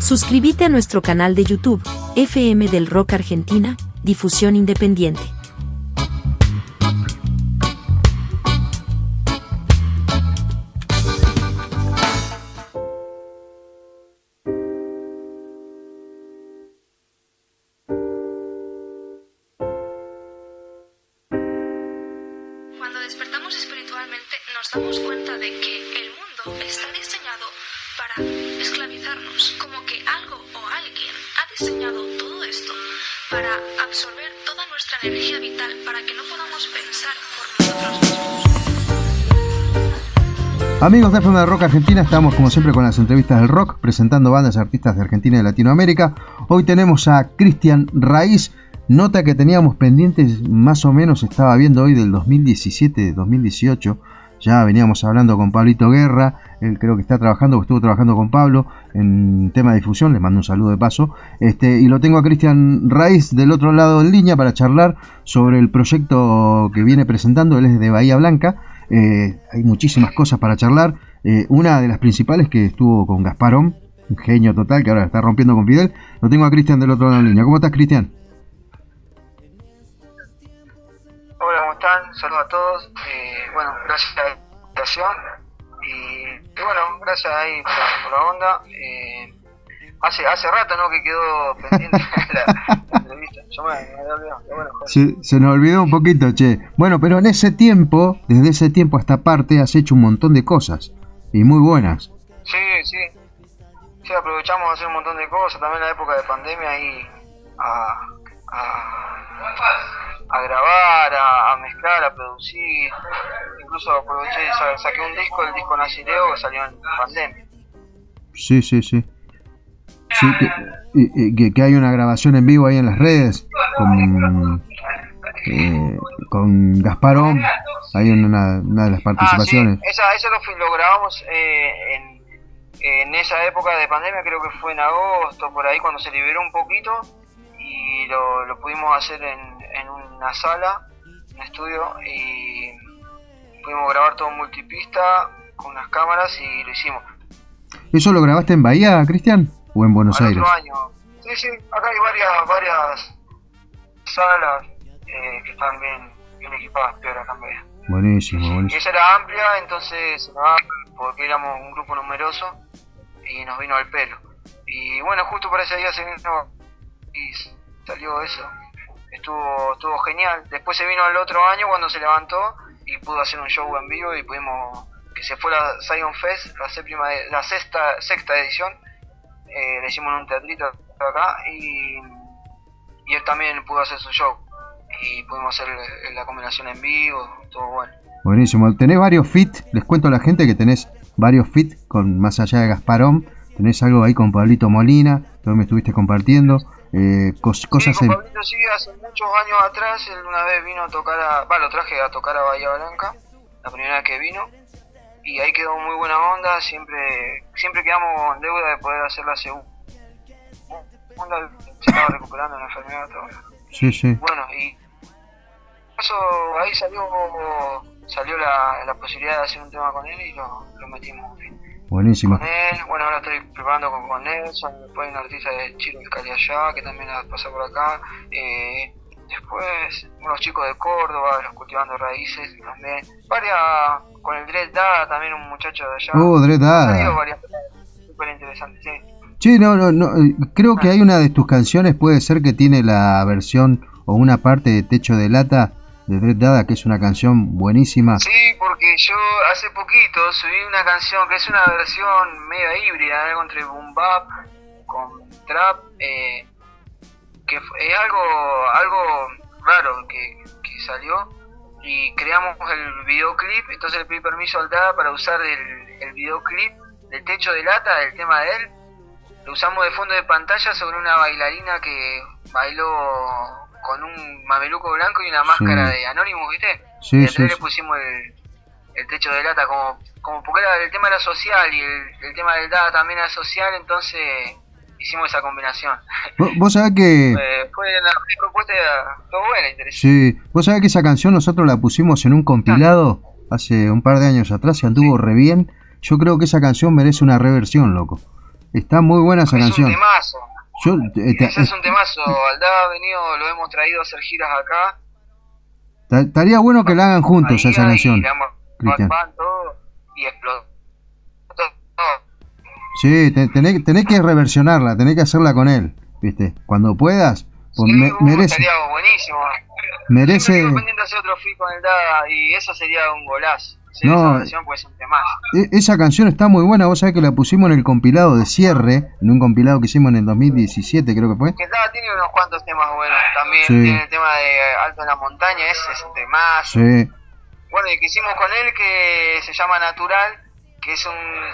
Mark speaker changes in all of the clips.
Speaker 1: Suscríbete a nuestro canal de YouTube, FM del Rock Argentina, difusión independiente.
Speaker 2: Cuando despertamos espiritualmente nos damos cuenta de que el mundo está diseñado para esclavizarnos, como que algo o alguien ha diseñado todo esto para absorber toda nuestra energía vital, para que no podamos pensar por nosotros mismos.
Speaker 3: Amigos de FM del Rock Argentina, estamos como siempre con las entrevistas del rock, presentando bandas y artistas de Argentina y de Latinoamérica. Hoy tenemos a Cristian Raíz. Nota que teníamos pendientes, más o menos estaba viendo hoy del 2017-2018, ya veníamos hablando con Pablito Guerra, él creo que está trabajando, o estuvo trabajando con Pablo en tema de difusión, le mando un saludo de paso, y lo tengo a Cristian Raíz del otro lado en línea para charlar sobre el proyecto que viene presentando. Él es de Bahía Blanca, hay muchísimas cosas para charlar, una de las principales que estuvo con Gasparón, un genio total que ahora está rompiendo con Fidel. Lo tengo a Cristian del otro lado en línea. ¿Cómo estás, Cristian?
Speaker 4: Hola, ¿cómo están? Saludos a todos. Bueno, gracias a la invitación. Y bueno, gracias ahí por la onda. Hace rato, ¿no?, que quedó pendiente la entrevista. Yo me había olvidado. Bueno,
Speaker 3: se nos olvidó un poquito, che. Bueno, pero en ese tiempo, desde ese tiempo a esta parte, has hecho un montón de cosas. Y muy buenas.
Speaker 4: Sí. Sí, aprovechamos de hacer un montón de cosas. También en la época de pandemia ahí a grabar, a mezclar, a producir. Incluso aproveché y saqué un disco, el disco Nacileo, que salió en pandemia.
Speaker 3: Sí, que hay una grabación en vivo ahí en las redes con Gasparón, hay una de las participaciones.
Speaker 4: Sí. Esa lo grabamos en esa época de pandemia, creo que fue en agosto, por ahí, cuando se liberó un poquito, y lo pudimos hacer en una sala, un estudio, y pudimos grabar todo multipista con unas cámaras y lo hicimos.
Speaker 3: ¿Eso lo grabaste en Bahía, Cristian? ¿O en Buenos Aires?
Speaker 4: Otro año. Sí, acá hay varias salas que están bien equipadas, peor acá en Bahía.
Speaker 3: Buenísimo.
Speaker 4: Y esa era amplia, entonces porque éramos un grupo numeroso y nos vino al pelo. Y bueno, justo para ese día se vino y salió eso. Estuvo genial. Después se vino el otro año cuando se levantó y pudo hacer un show en vivo, y pudimos, que se fue la Zion Fest, la sexta edición. Le hicimos en un teatrito acá y él también pudo hacer su show y pudimos hacer la combinación en vivo, todo bueno.
Speaker 3: Buenísimo. Tenés varios feats, les cuento a la gente que tenés varios feats con más allá de Gasparón. Tenés algo ahí con Pablito Molina, que me estuviste compartiendo. Cosas
Speaker 4: sí, con Pablito, sí, hace muchos años atrás, él una vez vino a tocar lo traje a tocar a Bahía Blanca, la primera vez que vino, y ahí quedó muy buena onda. Siempre quedamos en deuda de poder hacer la segunda. Se estaba recuperando la enfermedad todo.
Speaker 3: Sí.
Speaker 4: Bueno, y eso, ahí salió la posibilidad de hacer un tema con él y lo metimos.
Speaker 3: Buenísimo.
Speaker 4: Con él, bueno, ahora estoy preparando con Nelson, después hay un artista de Chile del Cali allá, que también pasa por acá. Después, unos chicos de Córdoba, los Cultivando Raíces también. Con el Dread Dada también, un muchacho de allá.
Speaker 3: Dread Dada.
Speaker 4: Varias súper interesantes, sí.
Speaker 3: Sí, no, creo que hay una de tus canciones, puede ser que tiene la versión o una parte de Techo de Lata de Dread Dada, que es una canción buenísima.
Speaker 4: Sí, porque yo hace poquito subí una canción que es una versión medio híbrida, algo entre boom bap con trap, que es algo raro que salió, y creamos el videoclip. Entonces le pedí permiso al Dada para usar el videoclip del Techo de Lata, el tema de él. Lo usamos de fondo de pantalla sobre una bailarina que bailó con un mameluco blanco y una máscara de Anonymous, ¿viste?
Speaker 3: Sí,
Speaker 4: y atrás le pusimos el Techo de Lata, como porque el tema era social y el tema del Dada también era social, entonces hicimos esa combinación.
Speaker 3: Vos sabés que...
Speaker 4: fue una propuesta todo buena, interesante.
Speaker 3: Sí, vos sabés que esa canción nosotros la pusimos en un compilado hace un par de años atrás y anduvo re bien. Yo creo que esa canción merece una reversión, loco. Está muy buena esa canción.
Speaker 4: Es un temazo. Ese es un
Speaker 3: Te-
Speaker 4: temazo. Aldá ha venido, lo hemos traído a hacer giras acá.
Speaker 3: Estaría bueno que la hagan juntos
Speaker 4: Ahí,
Speaker 3: esa
Speaker 4: y
Speaker 3: canción,
Speaker 4: le damos
Speaker 3: Cristian.
Speaker 4: band, todo, y explotó todo.
Speaker 3: Sí, tenés que reversionarla, tenés que hacerla con él, ¿viste? Cuando puedas, pues
Speaker 4: Sí,
Speaker 3: merece,
Speaker 4: estaría buenísimo.
Speaker 3: merece,
Speaker 4: Siempre estoy pendiente de hacer otro feat con el Dada y eso sería un golazo. Hacer
Speaker 3: No,
Speaker 4: esa versión puede ser un temazo.
Speaker 3: esa canción está muy buena, vos sabés que la pusimos en el compilado de cierre, en un compilado que hicimos en el 2017 creo que fue.
Speaker 4: Que Dada tiene unos cuantos temas buenos también.
Speaker 3: Sí.
Speaker 4: Tiene el tema de Alto en la Montaña, ese es un temazo.
Speaker 3: Sí,
Speaker 4: Bueno, y que hicimos con él que se llama Natural, que es un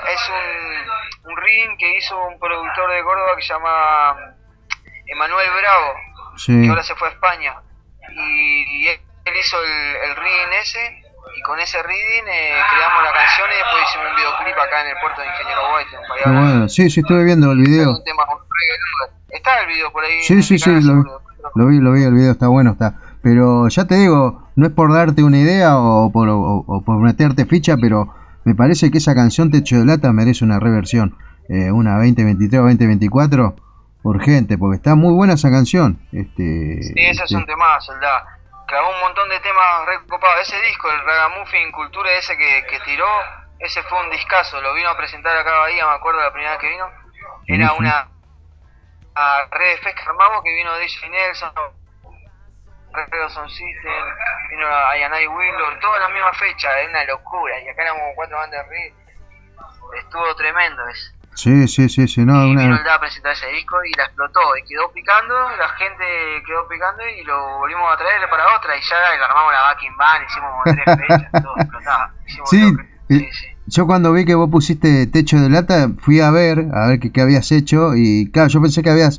Speaker 4: ring que hizo un productor de Córdoba que se llama Emanuel Bravo,
Speaker 3: sí.
Speaker 4: que ahora se fue a España. Y él hizo el reading ese, y con ese reading creamos la canción y después hicimos un videoclip acá en el puerto de Ingeniero White, en
Speaker 3: Qué
Speaker 4: Payara.
Speaker 3: bueno. Sí, estuve viendo el
Speaker 4: Es
Speaker 3: video.
Speaker 4: un tema con reggae. Está el video por ahí.
Speaker 3: Sí,
Speaker 4: en
Speaker 3: sí,
Speaker 4: mi
Speaker 3: sí,
Speaker 4: canal,
Speaker 3: lo vi,
Speaker 4: seguro.
Speaker 3: el video está bueno, está. Pero ya te digo, no es por darte una idea o por meterte ficha, pero me parece que esa canción Techo de Lata merece una reversión. Una 2023 o 2024, urgente, porque está muy buena esa canción.
Speaker 4: Sí, ese es un temazo, ¿verdad? Grabó un montón de temas recopados. Ese disco, el Ragamuffin Cultura ese que tiró, ese fue un discazo. Lo vino a presentar acá a Bahía, me acuerdo la primera vez que vino. Era
Speaker 3: Ujú.
Speaker 4: una red de fest que armamos, que vino DJ Nelson, Red Son System, vino Ayanay Willor, todas las mismas fechas, es una locura. Y acá éramos 4 bandas de reggae. Estuvo tremendo eso.
Speaker 3: Sí, no,
Speaker 4: Y vino el
Speaker 3: una...
Speaker 4: DA a presentar ese disco y la explotó y quedó picando, la gente quedó picando y lo volvimos a traer para otra y ya le armamos la backing band, hicimos como 3 fechas, todo explotaba. Hicimos
Speaker 3: Sí,
Speaker 4: lo que- sí.
Speaker 3: yo cuando vi que vos pusiste Techo de Lata, fui a ver qué habías hecho y claro, yo pensé que habías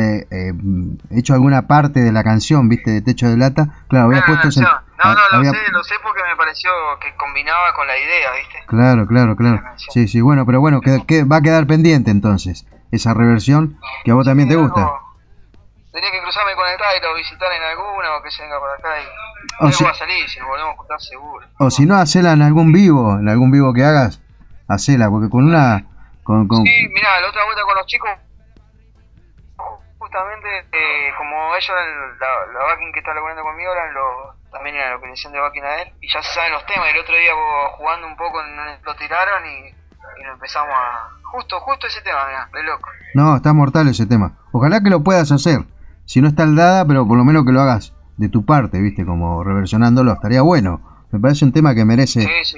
Speaker 3: hecho alguna parte de la canción, viste, de Techo de Lata. Claro, habías puesto ese...
Speaker 4: No,
Speaker 3: había-
Speaker 4: lo sé porque me pareció que combinaba con la idea, ¿viste?
Speaker 3: Claro.
Speaker 4: La canción.
Speaker 3: Sí, bueno, pero bueno, que va a quedar pendiente entonces esa reversión que a vos también te gusta.
Speaker 4: Tendría que cruzarme con el Tairo, visitar en alguna o que se venga por acá y
Speaker 3: O
Speaker 4: algo
Speaker 3: si-
Speaker 4: va a salir, si nos volvemos a juntar seguro.
Speaker 3: O si no, hacela en algún vivo que hagas, hacela, porque con una... Con...
Speaker 4: Sí, mirá, la otra vuelta con los chicos, justamente, como ellos eran la backing que está laburando conmigo, también era la operación de backing a él, y ya se saben los temas. El otro día jugando un poco lo tiraron y lo empezamos a... Justo ese tema, mirá, re loco.
Speaker 3: No, está mortal ese tema. Ojalá que lo puedas hacer. Si no está el dada, pero por lo menos que lo hagas de tu parte, viste, como reversionándolo, estaría bueno. Me parece un tema que merece,
Speaker 4: Sí.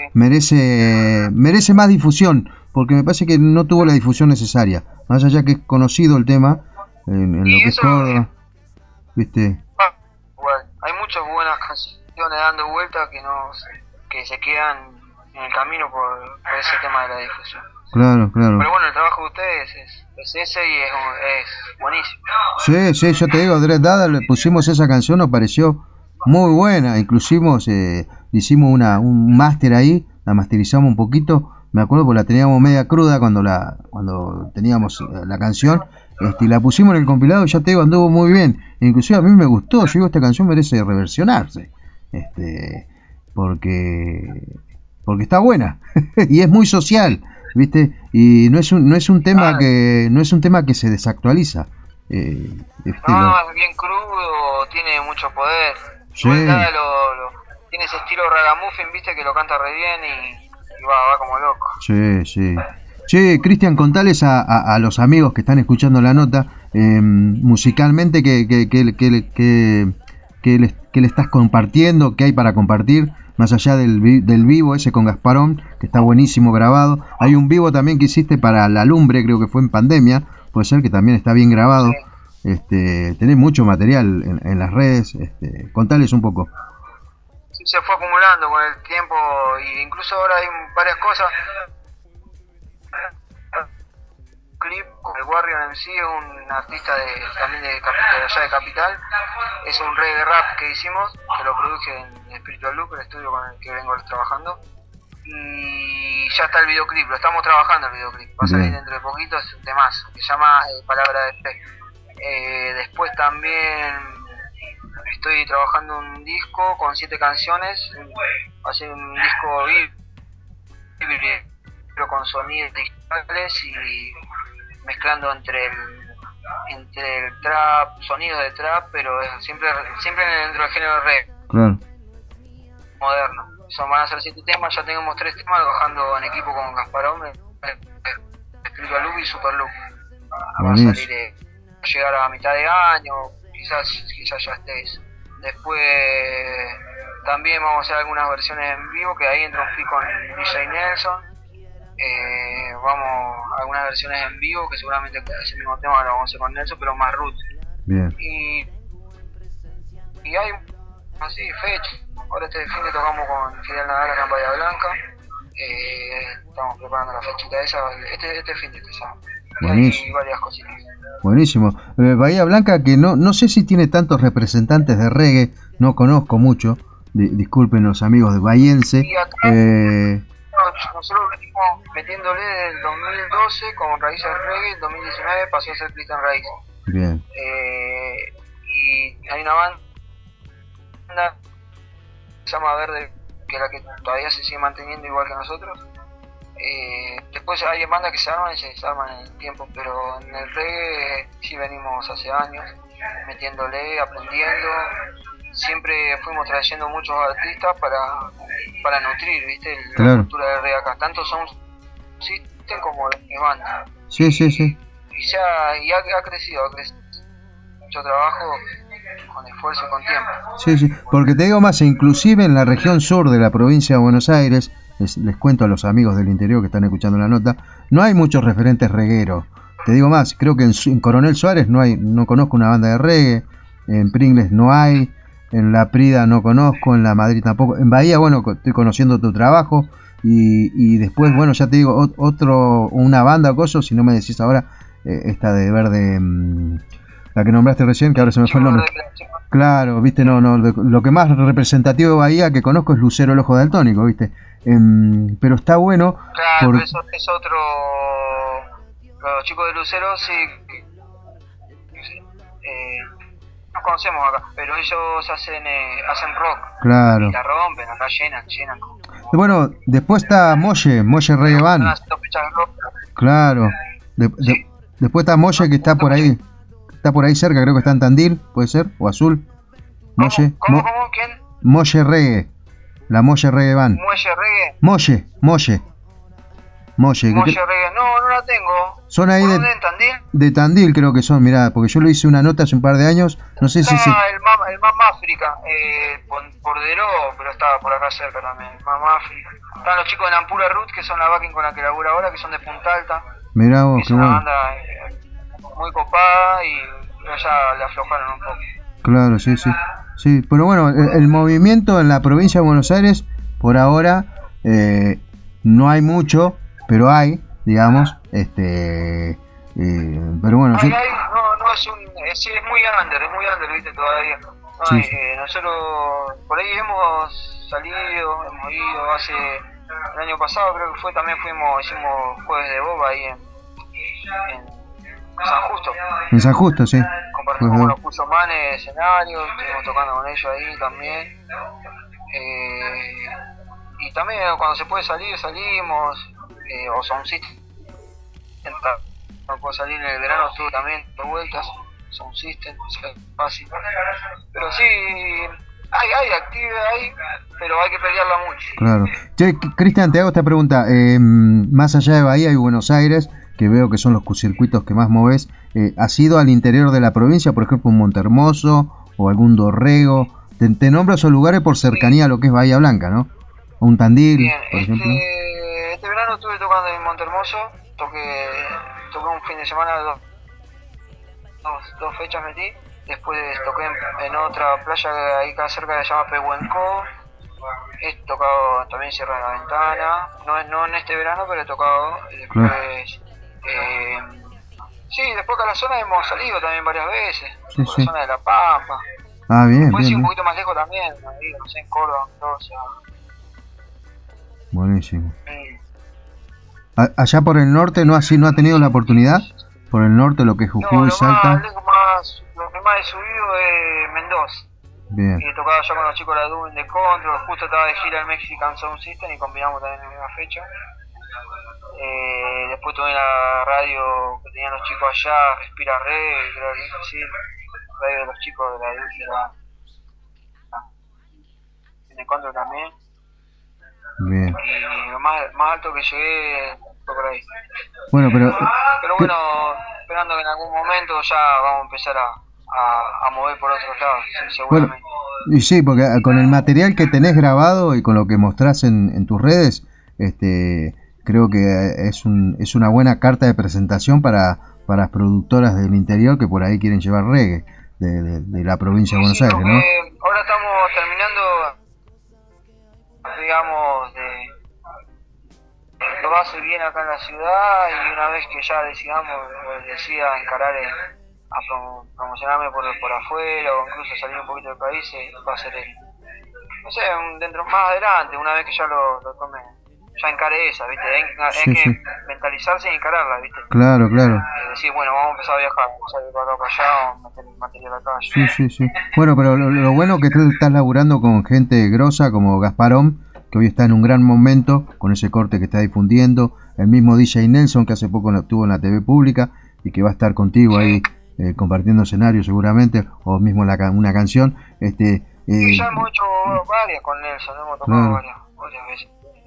Speaker 3: merece más difusión, porque me parece que no tuvo la difusión necesaria. Más allá que es conocido el tema en lo
Speaker 4: Y
Speaker 3: que es
Speaker 4: eso,
Speaker 3: Córdoba, viste.
Speaker 4: Bueno, hay muchas buenas canciones dando vueltas que se quedan en el camino por ese tema de la difusión.
Speaker 3: Claro.
Speaker 4: Pero bueno, el trabajo de ustedes es ese y es buenísimo.
Speaker 3: Sí, yo te digo, Dread Dada, le pusimos esa canción, nos pareció muy buena. Inclusive hicimos un máster ahí, la masterizamos un poquito. Me acuerdo porque la teníamos media cruda cuando teníamos la canción. Y la pusimos en el compilado, ya te digo, anduvo muy bien. Inclusive a mí me gustó, yo digo, esta canción merece reversionarse. Porque está buena y es muy social, ¿viste? Y no es un tema que se desactualiza.
Speaker 4: No, es bien crudo, tiene mucho poder.
Speaker 3: Sí.
Speaker 4: Igual Dada tiene ese estilo ragamuffin, viste, que lo canta re bien y va como loco.
Speaker 3: Sí. Che, Cristian, contales a los amigos que están escuchando la nota, musicalmente, que le estás compartiendo, qué hay para compartir, más allá del vivo ese con Gasparón, que está buenísimo grabado. Hay un vivo también que hiciste para La Lumbre, creo que fue en pandemia, puede ser, que también está bien grabado.
Speaker 4: Sí.
Speaker 3: Tenés mucho material en las redes, contales un poco.
Speaker 4: Sí, se fue acumulando con el tiempo y incluso ahora hay varias cosas. Clip con el Warrior MC, un artista también de allá de Capital. Es un reggae rap que hicimos, que lo produje en Spiritual Loop, el estudio con el que vengo trabajando. Y ya está el videoclip, lo estamos trabajando el videoclip. Va a salir dentro de poquito, es un temazo, que se llama Palabra de Fe. Después también estoy trabajando un disco con 7 canciones, va a ser un disco híbrido, pero con sonidos digitales mezclando entre el trap, sonidos de trap, pero siempre dentro del género reggae.
Speaker 3: Claro.
Speaker 4: Moderno. Van a ser 7 temas, ya tenemos 3 temas trabajando en equipo con Gasparón, Spiritual Loop y Super Loop. Va a salir, llegar a mitad de año, quizás ya estéis. Después también vamos a hacer algunas versiones en vivo, que ahí entra un feat con DJ Nelson. Vamos a algunas versiones en vivo, que seguramente ese mismo tema lo vamos a hacer con Nelson, pero más root.
Speaker 3: Bien.
Speaker 4: Y hay así fechas. Ahora este fin de tocamos con Fidel Nadal acá en Bahía Blanca. Estamos preparando la fechita esa este fin de sábado.
Speaker 3: Buenísimo.
Speaker 4: Y varias cositas.
Speaker 3: Buenísimo. Bahía Blanca, que no sé si tiene tantos representantes de reggae, no conozco mucho. Disculpen los amigos de Bahiense.
Speaker 4: Nosotros venimos metiéndole desde el 2012 con Raíces Reggae, el 2019 pasó a ser Cristian Raíz.
Speaker 3: Bien.
Speaker 4: Y hay una banda que se llama Verde, que es la que todavía se sigue manteniendo igual que nosotros. Después hay bandas que se arman y se desarman en el tiempo, pero en el reggae sí venimos hace años metiéndole, aprendiendo. Siempre fuimos trayendo muchos artistas para nutrir, ¿viste? La cultura del reggae acá, tanto son System como de banda.
Speaker 3: Sí.
Speaker 4: Y ha crecido mucho trabajo con esfuerzo y con tiempo.
Speaker 3: Sí, porque te digo más, inclusive en la región sur de la provincia de Buenos Aires, les cuento a los amigos del interior que están escuchando la nota, no hay muchos referentes regueros. Te digo más, creo que en Coronel Suárez no conozco una banda de reggae, en Pringles no hay, en La Prida no conozco, en La Madrid tampoco, en Bahía, bueno, estoy conociendo tu trabajo, y después, bueno, ya te digo, una banda o cosa, si no me decís ahora, esta de Verde, la que nombraste recién, que ahora se me fue el nombre. Claro, viste, lo que más representativo de Bahía que conozco es Lucero el Ojo Daltónico, viste. Pero está bueno.
Speaker 4: Claro, eso es otro. Los chicos de Lucero sí. Nos conocemos acá, pero ellos hacen rock.
Speaker 3: Claro.
Speaker 4: Y la rompen, acá llenan.
Speaker 3: Bueno, después está Molle Reggae Band. Claro. Después está Molle, que está por ahí. Está por ahí cerca, creo que está en Tandil, ¿puede ser? ¿O Azul? Molle.
Speaker 4: ¿Cómo? ¿Quién?
Speaker 3: Molle Reggae. La Molle Reggae Band.
Speaker 4: ¿Molle Reggae?
Speaker 3: Molle.
Speaker 4: Molle Reggae, no la tengo.
Speaker 3: Son ahí
Speaker 4: de Tandil.
Speaker 3: De Tandil creo que son, mirá, porque yo lo hice una nota hace un par de años, no sé si...
Speaker 4: el Mam África, por Deró, pero estaba por acá cerca también, el Mam África. Están los chicos de Nampula Root, que son la backing con la que labura ahora, que son de Punta Alta.
Speaker 3: Mirá vos,
Speaker 4: qué bueno. Es una banda muy copada y ya le aflojaron un poco.
Speaker 3: Claro, sí, pero bueno, el movimiento en la provincia de Buenos Aires, por ahora, no hay mucho, pero hay, digamos, pero bueno... es muy under, viste, todavía. Sí. Nosotros por ahí hemos ido hace... El año pasado creo que hicimos Jueves de Boba ahí en San Justo. En San Justo, sí.
Speaker 4: Compartimos con los Cuyomanes escenarios, estuvimos tocando con ellos ahí también. Y también cuando se puede salir, salimos. O Sound System. No puedo salir en el verano, estuve también de vueltas. Sound System, fácil. Pero sí, hay actividad ahí, pero hay que pelearla mucho.
Speaker 3: Claro. Che, Cristian, te hago esta pregunta. Más allá de Bahía y Buenos Aires, que veo que son los circuitos que más moves, ¿has ido al interior de la provincia, por ejemplo, un Montermoso o algún Dorrego? Te nombro esos lugares por cercanía a lo que es Bahía Blanca, ¿no? O un Tandil,
Speaker 4: bien,
Speaker 3: por ejemplo.
Speaker 4: Este verano estuve tocando en Montermoso, toqué un fin de semana, dos fechas metí. Después toqué en otra playa que ahí acá cerca que se llama Pehuenco. He tocado también Sierra de la Ventana, no en este verano, pero he tocado. Después, sí, después que a la zona hemos salido también varias veces, la zona de La Pampa.
Speaker 3: Ah, bien,
Speaker 4: después
Speaker 3: bien,
Speaker 4: un poquito más lejos también, no sé, en Córdoba, Mendoza.
Speaker 3: Buenísimo. Allá por el norte no ha tenido la oportunidad, por el norte lo que es Jujuy, Salta.
Speaker 4: Lo que más he subido es Mendoza.
Speaker 3: Bien.
Speaker 4: Y he tocado allá con los chicos de la Doom de Control, justo estaba de gira el Mexican Sound System y combinamos también en la misma fecha. Después después tuve la radio que tenían los chicos allá, Respira Reggae, creo que sí, radio de los chicos de la en Encuentro también.
Speaker 3: Bien.
Speaker 4: Y lo más alto que llegué fue por ahí.
Speaker 3: Bueno, pero
Speaker 4: bueno, esperando que en algún momento ya vamos a empezar a mover por otros lados, sí, seguramente.
Speaker 3: Bueno, y sí, porque con el material que tenés grabado y con lo que mostrás en tus redes, creo que es una buena carta de presentación para las productoras del interior que por ahí quieren llevar reggae de la provincia de Buenos Aires, ¿no?
Speaker 4: Ahora estamos terminando, digamos, lo va a hacer bien acá en la ciudad, y una vez que ya decida encarar a promocionarme por afuera o incluso salir un poquito del país, va a ser no sé, dentro más adelante, una vez que ya lo tome, ya encare esa, ¿viste? Hay que mentalizarse y encararla, ¿viste?
Speaker 3: Claro.
Speaker 4: Decir, bueno, vamos a empezar a viajar, vamos a ir para acá, para allá, vamos a meter el material acá.
Speaker 3: Sí. Bueno, pero lo bueno que tú estás laburando con gente grosa como Gasparón, que hoy está en un gran momento con ese corte que está difundiendo, el mismo DJ Nelson, que hace poco estuvo en la TV pública y que va a estar contigo ahí compartiendo escenario seguramente, o mismo una canción.
Speaker 4: Y ya hemos hecho varias con Nelson, hemos tocado varias veces.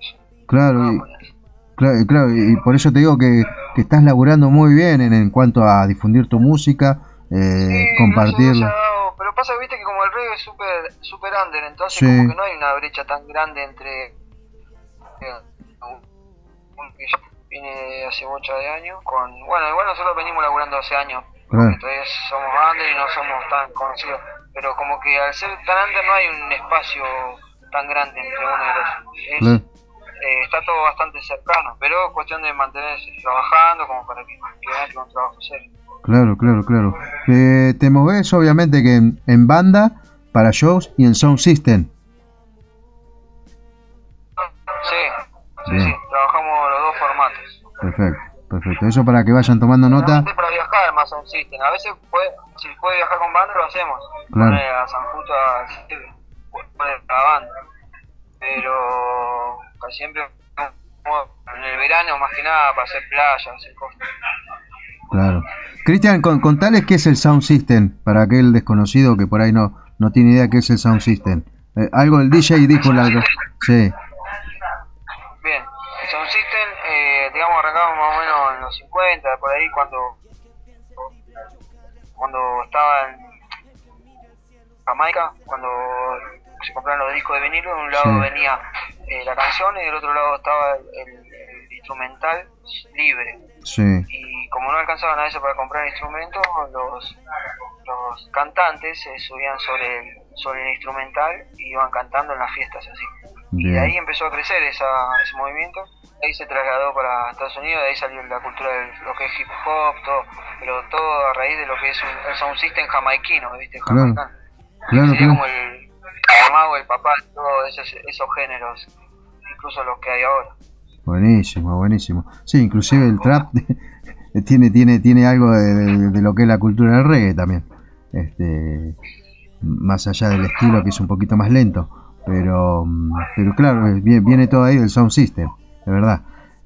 Speaker 3: Claro, y por eso te digo que estás laburando muy bien en cuanto a difundir tu música, compartirla.
Speaker 4: Pero pasa, viste, que como el reggae es super under, entonces como que no hay una brecha tan grande entre que ya viene hace muchos de años igual nosotros venimos laburando hace años, entonces somos under y no somos tan conocidos, pero como que al ser tan under no hay un espacio tan grande entre uno y el otro. Está todo bastante cercano, pero es cuestión de mantenerse trabajando como para que vean un trabajo serio. Claro.
Speaker 3: Te movés obviamente que en banda, para shows y en sound system.
Speaker 4: Sí, trabajamos los dos formatos.
Speaker 3: Perfecto. Eso para que vayan tomando nota.
Speaker 4: Para viajar más sound system. A veces si puede viajar con banda lo hacemos.
Speaker 3: Claro.
Speaker 4: Poner a San Justo poner la banda. Pero casi siempre en el verano más que nada para hacer playas, hacer cosas.
Speaker 3: Claro. Cristian, contales qué es el sound system para aquel desconocido que por ahí no tiene idea qué es el sound system. Algo el DJ dijo algo. Sí.
Speaker 4: Bien, el sound system, digamos, arrancamos más o menos en los 50, por ahí cuando estaba en Jamaica, cuando se compraron los discos de vinilo, de un lado venía la canción y del otro lado estaba el instrumental libre. Y como no alcanzaban a veces para comprar instrumentos, los cantantes se subían sobre el instrumental y iban cantando en las fiestas así. Y de ahí empezó a crecer ese movimiento, ahí se trasladó para Estados Unidos, de ahí salió la cultura de lo que es hip hop, pero todo a raíz de lo que es el sound system jamaiquino, ¿viste? Jamaicano. Sería como el mamá o el papá de todos esos géneros, incluso los que hay ahora.
Speaker 3: Buenísimo. Sí, inclusive el trap tiene algo de lo que es la cultura del reggae también. Más allá del estilo que es un poquito más lento, pero claro, viene todo ahí del sound system, de verdad.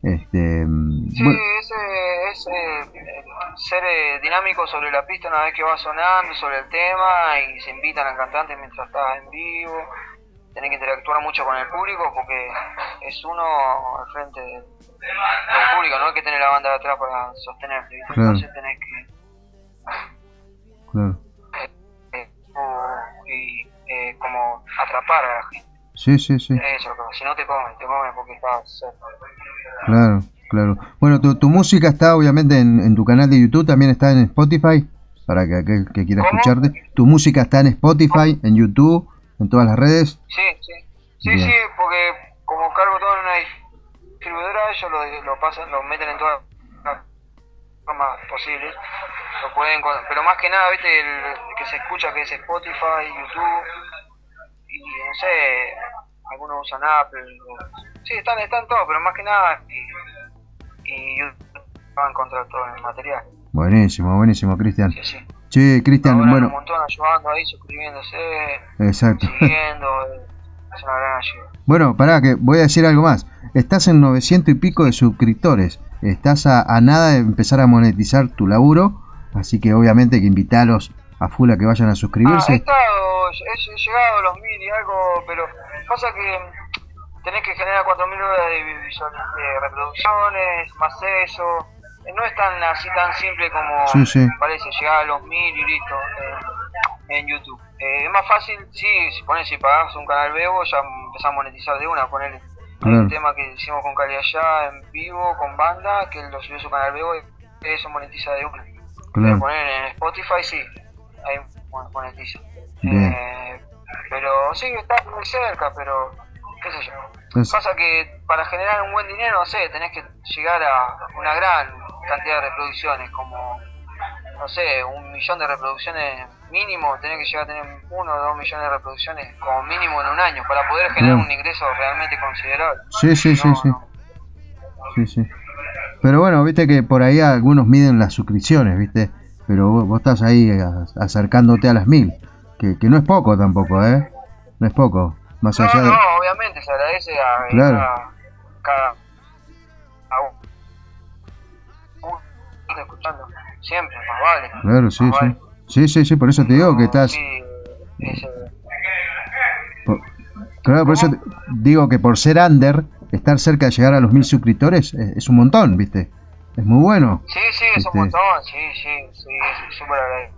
Speaker 4: Ser dinámico sobre la pista una vez que va sonando, sobre el tema, y se invitan a cantantes mientras estás en vivo. Tenés que interactuar mucho con el público porque es uno al frente del público, no hay que tener la banda de atrás para sostenerte, ¿viste?
Speaker 3: Claro.
Speaker 4: Entonces tenés que como atrapar a la gente.
Speaker 3: Sí.
Speaker 4: Eso, si no te come porque estás
Speaker 3: cerca. Claro. Bueno, tu música está obviamente en tu canal de YouTube, también está en Spotify, para que aquel que quiera escucharte. Tu música está en Spotify, en YouTube, en todas las redes.
Speaker 4: Sí, porque como cargo todo en una distribuidora, ellos lo meten en todas las formas posibles. Lo pueden, pero más que nada, viste, el que se escucha que es Spotify, YouTube, y no sé, algunos usan Apple. Sí, están todos, pero más que nada y YouTube va a encontrar todo en el material.
Speaker 3: Buenísimo, Cristian.
Speaker 4: Sí.
Speaker 3: Sí, Cristian, bueno.
Speaker 4: Un montón ayudando ahí, suscribiéndose,
Speaker 3: exacto.
Speaker 4: siguiendo, es una gran ayuda.
Speaker 3: Bueno, pará, que voy a decir algo más. estás en 900 y pico de suscriptores. Estás a nada de empezar a monetizar tu laburo. Así que obviamente que invitarlos a full a que vayan a suscribirse.
Speaker 4: He llegado a los 1000 y algo, pero pasa que tenés que generar 4000 horas de reproducciones, más eso. No es tan así tan simple como parece, llegar a los 1000 y listo en YouTube. Es más fácil, si pagás un canal Bebo, ya empezás a monetizar de una, ponerle el tema que hicimos con Cali allá en vivo, con banda, que él lo subió a su canal Bebo y eso monetiza de una. Claro. Poner en Spotify, sí, ahí monetiza. Pero sí, está muy cerca, pero qué sé yo. Pasa que para generar un buen dinero, no sé, tenés que llegar a una gran cantidad de reproducciones, como, no sé, 1 millón de reproducciones mínimo, tenés que llegar a tener 1 o 2 millones de reproducciones como mínimo en un año, para poder generar un ingreso realmente considerable.
Speaker 3: Sí. Pero bueno, viste que por ahí algunos miden las suscripciones, viste, pero vos estás ahí acercándote a las 1000, que no es poco tampoco, no es poco, más allá de...
Speaker 4: No, obviamente se agradece a cada uno escuchando, siempre, más vale.
Speaker 3: Claro, sí. Sí, por eso te digo que estás... Claro, por eso digo que por ser under, estar cerca de llegar a los 1000 suscriptores es un montón, ¿viste? Es muy bueno.
Speaker 4: Sí, es un montón, sí, súper agradecido.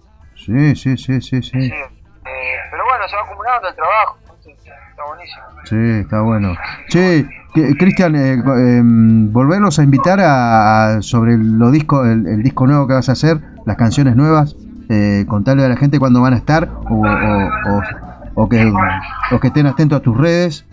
Speaker 3: Sí.
Speaker 4: Pero bueno, se va acumulando el trabajo, está buenísimo.
Speaker 3: Sí, está bueno. Che, Cristian, volverlos a invitar sobre el disco nuevo que vas a hacer, las canciones nuevas, contarle a la gente cuándo van a estar o que estén atentos a tus redes.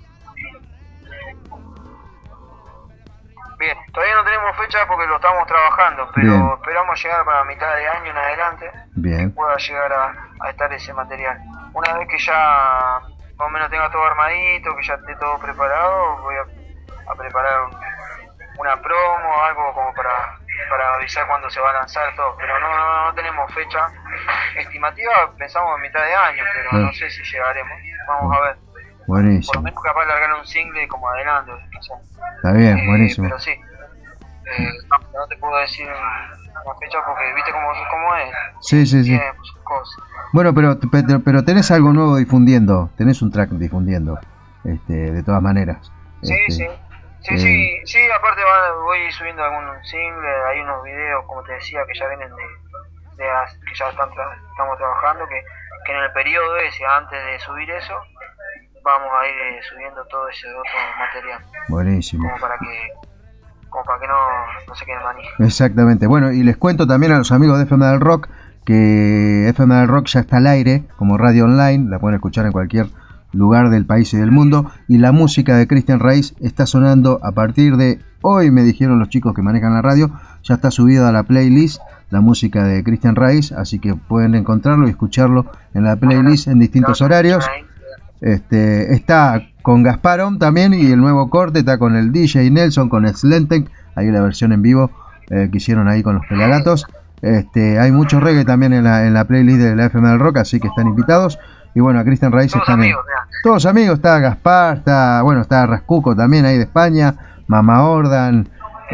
Speaker 4: Bien, todavía no tenemos fecha porque lo estamos trabajando, pero esperamos llegar para mitad de año en adelante.
Speaker 3: Bien.
Speaker 4: Que pueda llegar a estar ese material. Una vez que ya más o menos tenga todo armadito, que ya esté todo preparado, voy a preparar una promo, algo como para avisar cuándo se va a lanzar todo. Pero no tenemos fecha estimativa, pensamos en mitad de año, pero no sé si llegaremos. Vamos a ver.
Speaker 3: Buenísimo.
Speaker 4: Por lo menos capaz de largar un single como adelanto.
Speaker 3: Está bien, buenísimo.
Speaker 4: Pero sí, no te puedo decir una fecha porque viste cómo es.
Speaker 3: Sí.
Speaker 4: Tiene sus cosas.
Speaker 3: Bueno, pero tenés algo nuevo difundiendo, tenés un track difundiendo, de todas maneras.
Speaker 4: Sí, aparte voy subiendo algún single, hay unos videos, como te decía, que ya vienen que ya estamos trabajando, que en el periodo ese, antes de subir eso, vamos a ir subiendo todo ese otro material.
Speaker 3: Buenísimo.
Speaker 4: Como para que no se quede maní.
Speaker 3: Exactamente. Bueno, y les cuento también a los amigos de FM del Rock que FM del Rock ya está al aire como radio online, la pueden escuchar en cualquier lugar del país y del mundo, y la música de Cristian Raíz está sonando a partir de hoy, me dijeron los chicos que manejan la radio, ya está subida a la playlist la música de Cristian Raíz, así que pueden encontrarlo y escucharlo en la playlist en distintos horarios. Está con Gasparon también, y el nuevo corte está con el DJ Nelson, con el Slentec, ahí la versión en vivo que hicieron ahí con los Pelagatos. Hay mucho reggae también en la playlist de la FM del Rock, así que están invitados. Y bueno, a Cristian Raíz
Speaker 4: todos
Speaker 3: están
Speaker 4: amigos,
Speaker 3: todos amigos, está Gaspar, está Rascuco también ahí de España, Mama Ordan,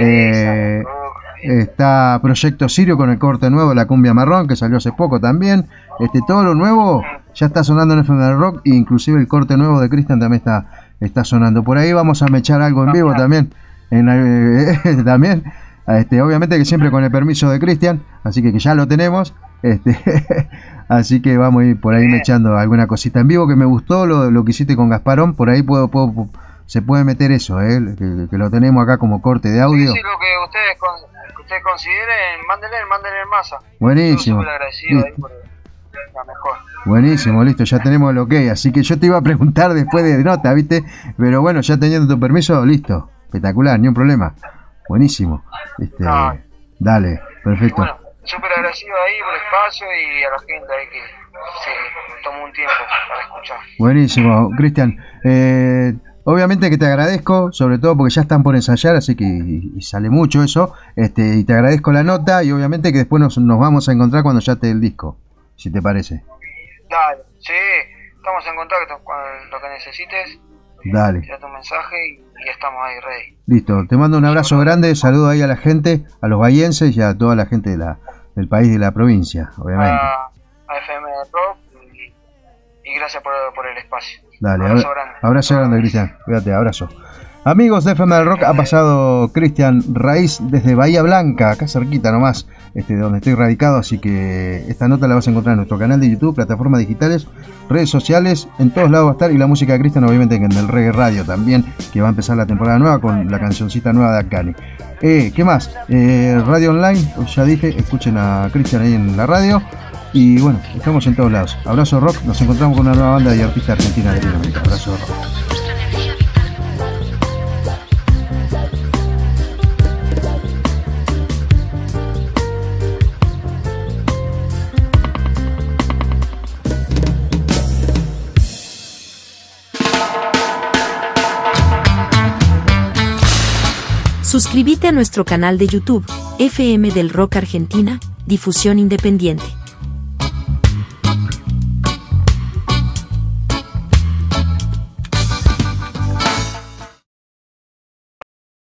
Speaker 3: está Proyecto Sirio con el corte nuevo, la cumbia marrón, que salió hace poco también. Todo lo nuevo ya está sonando en FM del Rock, e inclusive el corte nuevo de Cristian también está sonando. Por ahí vamos a mechar algo en vivo también, también. Obviamente que siempre con el permiso de Cristian, así que ya lo tenemos. Así que vamos a ir por ahí mechando alguna cosita en vivo, que me gustó lo que hiciste con Gasparón. Por ahí se puede meter eso, que lo tenemos acá como corte de audio.
Speaker 4: Sí, lo que ustedes consideren, mándenle en masa.
Speaker 3: Buenísimo.
Speaker 4: La mejor.
Speaker 3: Buenísimo, listo, ya tenemos el ok. Así que yo te iba a preguntar después de nota, ¿viste? Pero bueno, ya teniendo tu permiso, listo. Espectacular, ni un problema. Buenísimo. Dale, perfecto.
Speaker 4: Bueno, súper agradecido ahí por el espacio y a la gente ahí que se tomó un tiempo para escuchar.
Speaker 3: Buenísimo, Cristian. Obviamente que te agradezco, sobre todo porque ya están por ensayar, así que y sale mucho eso. Y te agradezco la nota, y obviamente que después nos vamos a encontrar cuando ya esté el disco, si te parece.
Speaker 4: Dale, sí, estamos en contacto. Con lo que necesites,
Speaker 3: Dale.
Speaker 4: Tira tu mensaje y estamos ahí ready.
Speaker 3: Listo, te mando un abrazo grande, saludo ahí a la gente, a los bahienses y a toda la gente del país y de la provincia, obviamente.
Speaker 4: A FM Rock y gracias por el espacio.
Speaker 3: Dale,
Speaker 4: grande.
Speaker 3: Abrazo grande, Cristian. Cuídate, abrazo. Amigos de FM del Rock, ha pasado Cristian Raíz desde Bahía Blanca, acá cerquita nomás, donde estoy radicado, así que esta nota la vas a encontrar en nuestro canal de YouTube, plataformas digitales, redes sociales, en todos lados va a estar, y la música de Cristian obviamente en el Reggae Radio también, que va a empezar la temporada nueva con la cancioncita nueva de Akani. ¿Qué más? Radio Online, ya dije, escuchen a Cristian ahí en la radio. Y bueno, estamos en todos lados. Abrazo Rock, nos encontramos con una nueva banda de artistas argentina de Latinoamérica. Abrazo Rock.
Speaker 1: Suscríbete a nuestro canal de YouTube, FM del Rock Argentina, Difusión Independiente.